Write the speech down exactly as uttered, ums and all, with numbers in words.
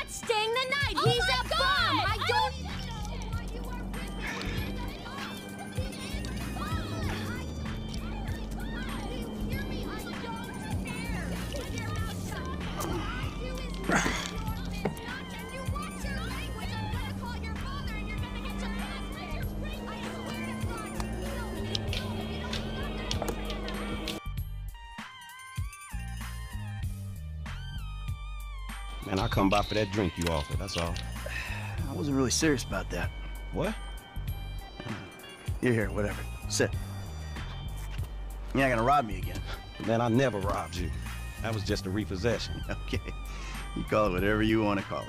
not staying the night. Oh He's my a God! bum. I don't. Man, I'll come by for that drink you offered, that's all. I wasn't really serious about that. What? Here, here, whatever. Sit. You're not gonna rob me again. Man, I never robbed you. That was just a repossession. Okay. You call it whatever you want to call it.